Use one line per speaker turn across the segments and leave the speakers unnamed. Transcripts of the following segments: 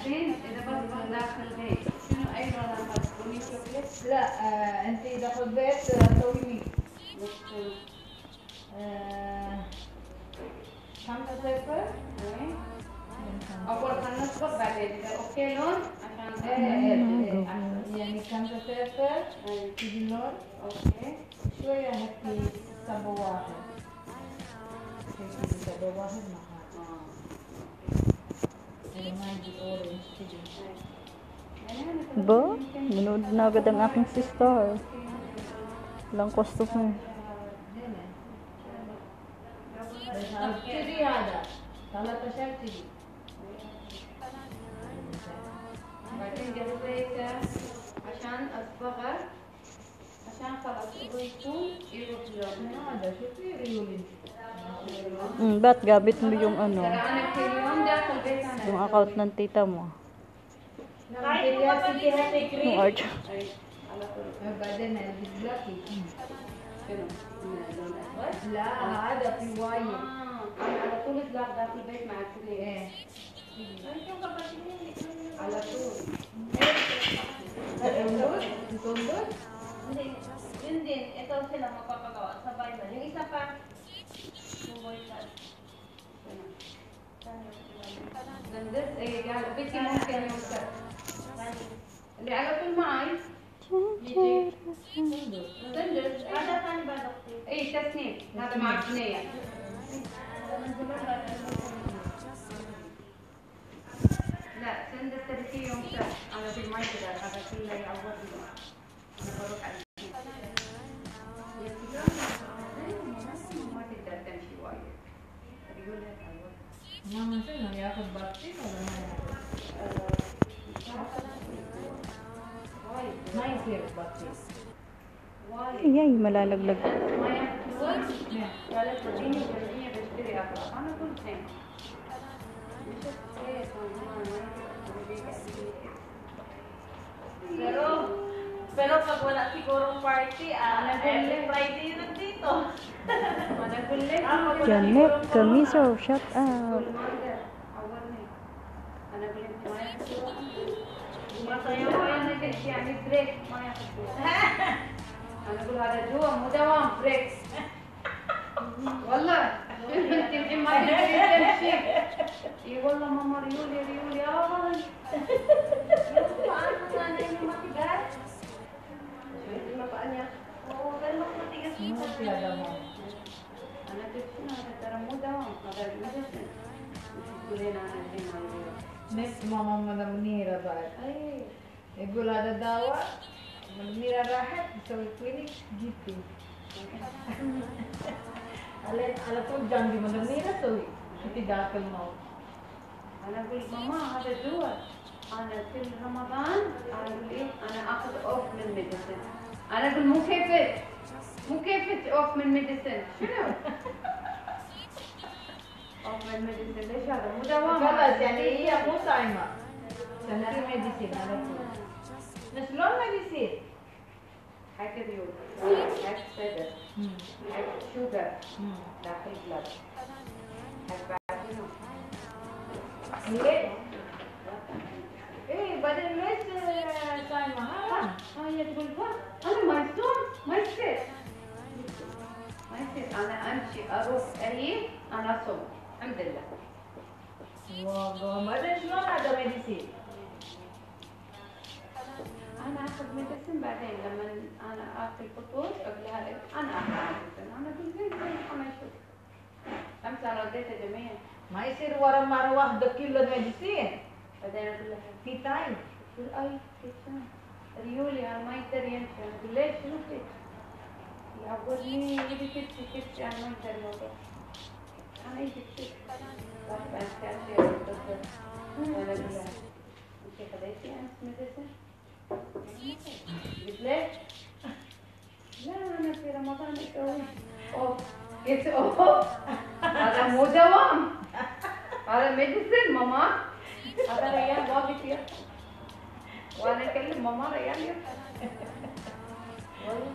بعدين اذا بطلع داخل هيك شنو اي لون اخذ؟ بني شوكليت؟
لا انت اذا حبيت سوي ميكس. خمسة صفر.
اول خلينا نصبر بعدين اذا اوكي لون عشان
يعني خمسة صفر تجي اللون.
اوكي
شوية هكي صبة واحد. هيك صبة واحد معها. ما يجي اورنج تجي.
Ba? Nanood na agad ang aking sister. Walang customer.
تجي هذا 13 تجي.
بعدين قلبيته عشان اصبغه عشان خلاص يكون يروح لون.
هذا شوفي ريولين.
Ba't gamit mo yung ano?
ترى انا كل يوم داخل بيت انا
Yung account ng tita mo?
Kahit mo kapatid
Yung Arch.
على طول
بعدين البلاكي.
شنو؟ لون اسود؟
لا هذا في وايد.
انا على طول اطلع داخل البيت مع كلي.
ايه
على طول.
Tundod? Tundod?
Hindi. Yun din. Ito sila magpapagawa. Sabay ba? Yung isa pa.
سندس ايه قال بنتي ممكن يوصل اللي على طول معي يجي سندس
Ada tani ba, Doktor?
اي تسنيم هذا مع بنية لا سندس تبي فيه يوصل انا في ما يقدر هذا كله يعوضني انا بروح على ما تقدر تمشي وايد يقول لك عوض
Mama sino ياخذ بطيخ ولا ما ياخذ؟ ما يصير بطيخ.
Ay, malalaglag.
ما ياكل قالت وديني وجرجيني بشتري اغراض انا قلت زين
Pero pag wala sigurong party, every Friday yun nandito.
انا اقول لك
Janet Camiso, shut up.
عورني انا اقول لك ما ياكل ما طيبوا انا قلت يعني بريك ما ياكل انا اقول هذا جوا مو دوام بريك والله انت الحين ما تدري تمشي اي والله ماما ريولي ريولي
ما في هذا ما.
انا قلت شنو هذا ترى مو دوام هذا مدرسة تقولين انا الحين ما يدري
نفس ماما منيرة بعد.
اي
يقول هذا دواء. منيرة راحت تسوي كلينيك جبتي. على طول جنبي منيرة سوي. انت داخل الموت.
انا اقول ماما هذا دواء انا كل رمضان انا اقول ايه انا اخذ اوف من ميديسن انا اقول مو كيف اوف من ميديسن شنو اوف من ميديسن ليش هذا مو دوام
خلاص يعني هي مو صايمة. سنتي ميديسين على طول. بس شلون ميديسين؟
حق ريول حق صدر حق شوجر داخل بلاد حق بعد شنو
ليه؟ ايه بعدين ليش صايمة؟
هي تقول انا ما يصوم ما يصير انا امشي اروح اريح انا اصوم الحمد لله
والله بعدين شلون هذا ميديسين؟
انا اخذ ميديسن بعدين لما انا اكل فطور قبلها انا اخذ ميديسن انا اقول زين انا اشوف امس انا رديته جميع
ما يصير ورا مرة واحدة كيلو ميديسين.
بعدين اقول لها
في تايم.
تقول اي في شنو ريولي انا ما يقدر يمشي انا اقول ليش شنو فيك؟ يعورني يبي كتفي انا ما يقدر يوقف انا يجي كتفي واحد بعد كاشير الدكتور وانا اقول لها انت خذيتي امس ميديسن؟ قلت ليش؟ لا انا في رمضان اسوي اوف قلت اوف هذا مو دوام هذا ميديسن ماما هذا ريان واقف فيه وانا اكلم ماما ريان يفتح والله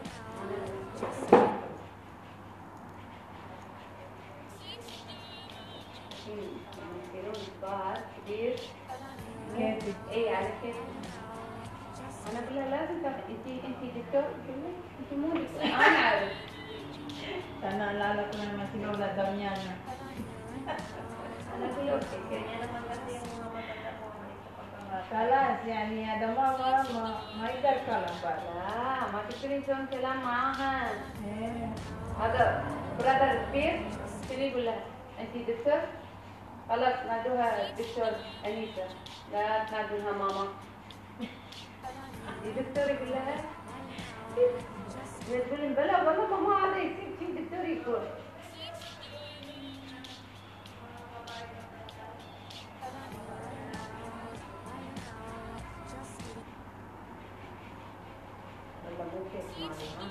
يصيرون الظاهر كبير
كيفك؟
ايه على كيف. انا بقول لها لازم انت دكتور، قلت لها انت مو دكتور. انا عارف.
Sana naalala ko na naman si Lola Damiana.
انا اقول له اوكي.
Kanya naman kasi yung mga matanda ko sa pagkabata.
Kalas, yani ada mama, maidar ka lang ba?
لا ما تقدرين تسوين كلام معاها.
Eh,
هذا برادر كبير شنو يقول لها؟ انت دكتور؟ خلاص نادوها دكتور انيسه، لا تنادونها ماما. انت دكتور يقول لها؟ هي تقول لهم بلا والله ماما هذا يصير شي دكتور يكون. والله مو كيف مالي ها.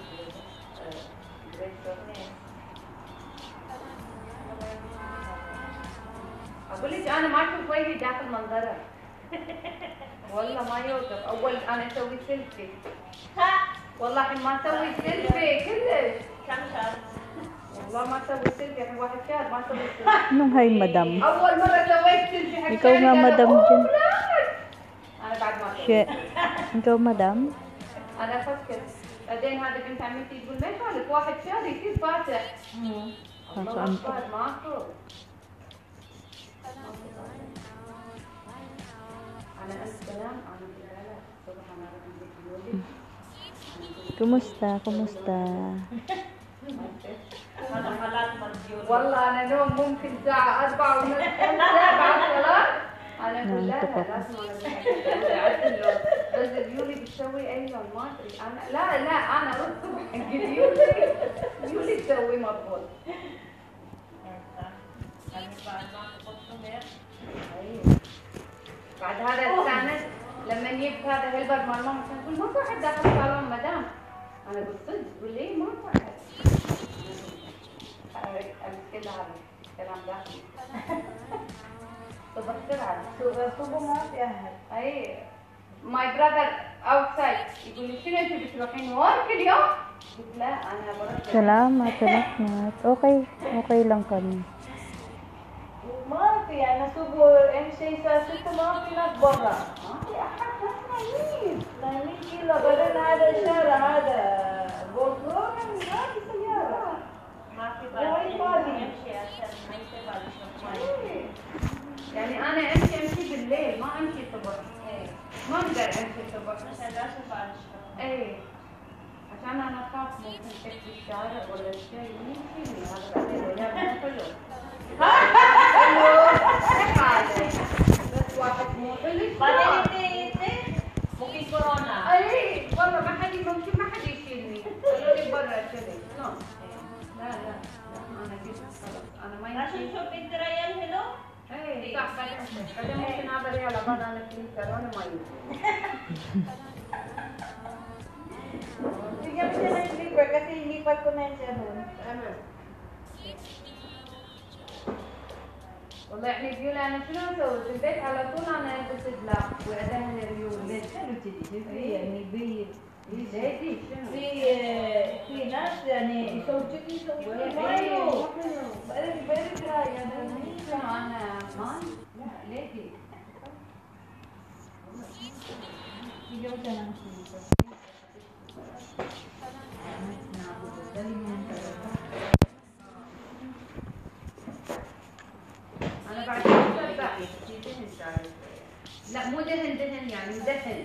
اقول لك انا ما اشوف وجهي داخل منظرها. والله ما يوقف. اول انا اسوي سيلفي.
Ha!
والله الحين ما اسوي سيلفي كلش.
Siyang siya.
والله ما اسوي سيلفي الحين واحد شهر ما اسوي سيلفي.
Anong hi, madam?
اول مره سويت سيلفي حق
Ikaw nga,
شهر
madam
قالوا،
dyan.
"أوه، بالعكس." انا بعد ما
She,
سويت.
ikaw, madam?
انا افكر بعدين هذا بنت عمتي تقول ما يخالف واحد شهر يصير فاتح. الله
Saan
اكبر ماكو. انا السلام انا لا لا صبح انا عندك يولي.
Kumusta? Kumusta?
Malakalat mag-yun.
والله انا نوم ممكن الساعه 4 ونص 5 بعد صلاه. انا اقول لا لا لازم انا اعدل له. بس اليولي بتسوي اي لون ما ادري انا. لا لا انا اروح الصبح حق اليولي. اليولي تسوي مضبوط.
Kami pa ang mga customer.
بعد هذا استانس لما يجيب هذا هيلبر مال ماما تقول ما في احد داخل الصالون مدام. انا قلت صدق تقول لي ما في احد. امسك لها كلام داخلي. صبحت على
subo mo si Ahad.
اي ماي براذر اوتسايد يقول لي شنو انت بتروحين ورك اليوم؟ قلت لا انا بروح.
Salamat, salamat. Okay, okay lang kami.
Mafi, nasubo MC sa sito mga pinagbara.
ما في احد نايمين.
نايمين كيلو بدل هذا الشارع هذا بوصلون ما في سيارة.
Maki ba?
Buhay bali.
Yan siya. Siya may sebali siya.
إيه. يعني انا امشي بالليل ما امشي الصبح. ما اقدر امشي الصبح.
Masaya siya bali siya.
ايه عشان انا اخاف ممكن تكفي الشارع ولا شيء يمكن هذا بعدين ولا حلو. حلو حاجه بس واحد مو حلو.
Paniliti. Mungkin corona.
اي والله ما حد ممكن ما حد يشيلني. قالوا لي برا كذا. لا لا لا انا قلت خلاص انا ما
Nasa
يمشي.
shopping trial, hello?
ايه صح بعدين ممكن هذا ريال بعد انا فليتر وانا ما يمشي.
Bigyan mo siya ng sleeper kasi ilipat ko na yan siya doon.
انا والله يعني بيقول انا شنو اسوي في البيت على طول انا البس دلاب وادهن ريول.
ليش حلو كذي شوفي يعني
زيتي شنو؟
في ناس يعني يسووا كذي يسووا مايو very dry
انا ما لا ليتي.
Bigyan mo siya ng sleeper. Dali mo yung talaga.
انا بعد لا دهن شعري. لا مو دهن دهن يعني دهن.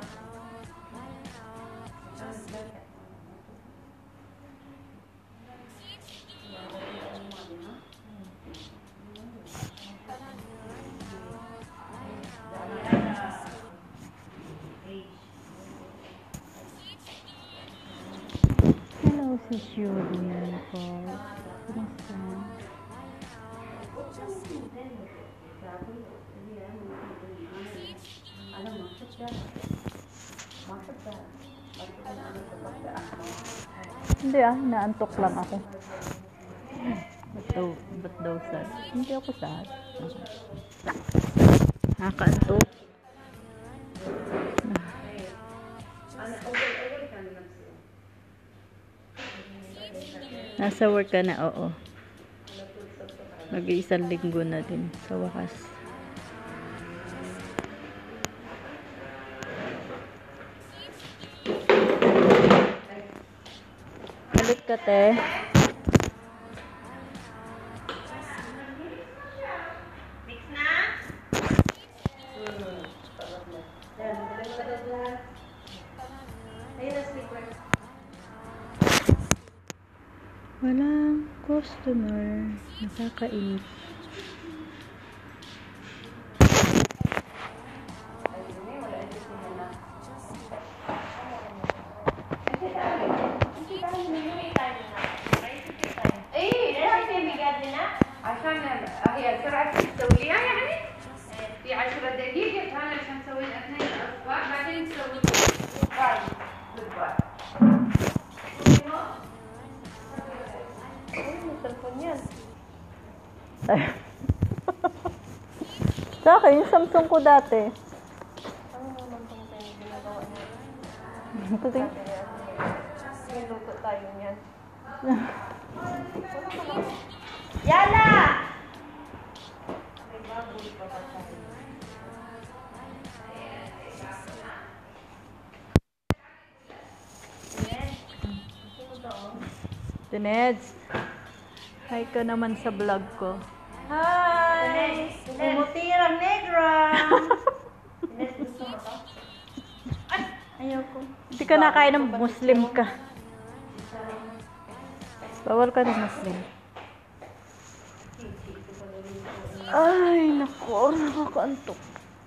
Hello, si Julie po. Kumusta?
انا ما احبها ما احبها. انا صبحت احمر.
Hindi naantok lang ako. Ba't daw sad? Hindi ako sad. Nakaantok.
انا اول كان نفسي.
Nasa work ka na, oo. Mag-iisang linggo na din sa wakas. Te.
Mix na? Yan, dali mo na lahat. Ayun na slipper.
Walang customer. Nakakainis.
عشان هي سرعة تسويها يعني في 10 دقيقة كان عشان نسوي الاثنين اصبع بعدين نسوي باي بالباي.
Sa akin, yung Samsung ko dati. Ito din.
Niluto tayo niyan.
Yala!
May baboy pa pa tayo.
Tineds. Hi ka naman sa vlog ko.
Hi! Umutirang negra! Ines, gusto mo to?
Ayoko. Hindi ka nakain ng Muslim ka. Bawal ka ng Muslim. Ay, naku. Nakakaantok.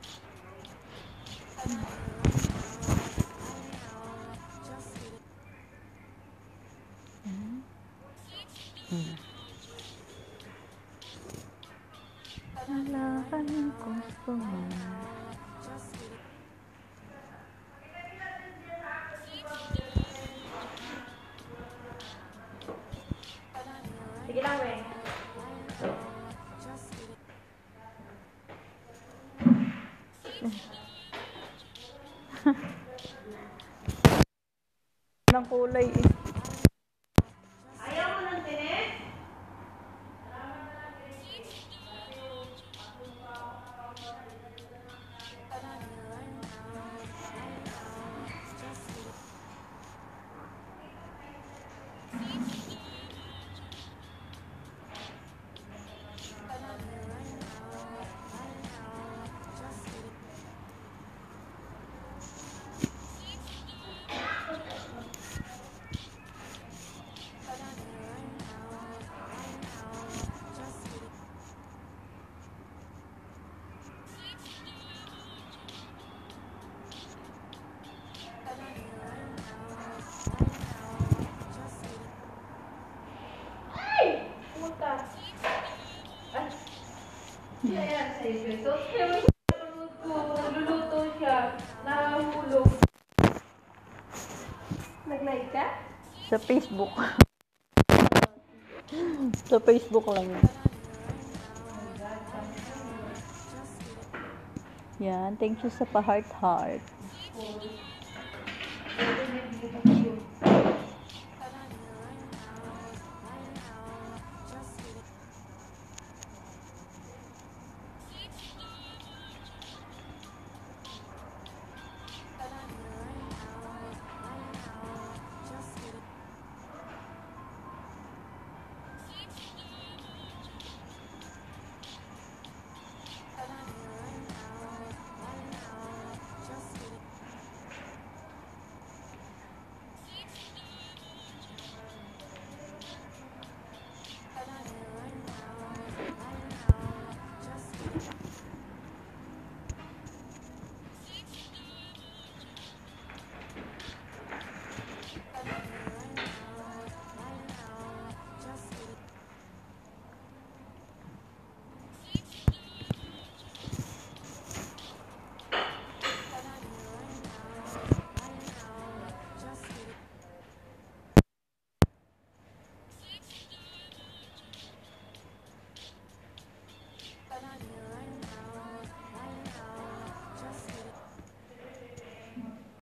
Wala ka ng customer.
Sige lang, Weng.
Ng kulay eh.
Ayaw mo ng tinis?
Ayan, sa iso. Luluto siya. Nahulog. Nag-live ka?
Sa Facebook. Sa Facebook lang yan. Yan. Thank you sa pa-heart-heart.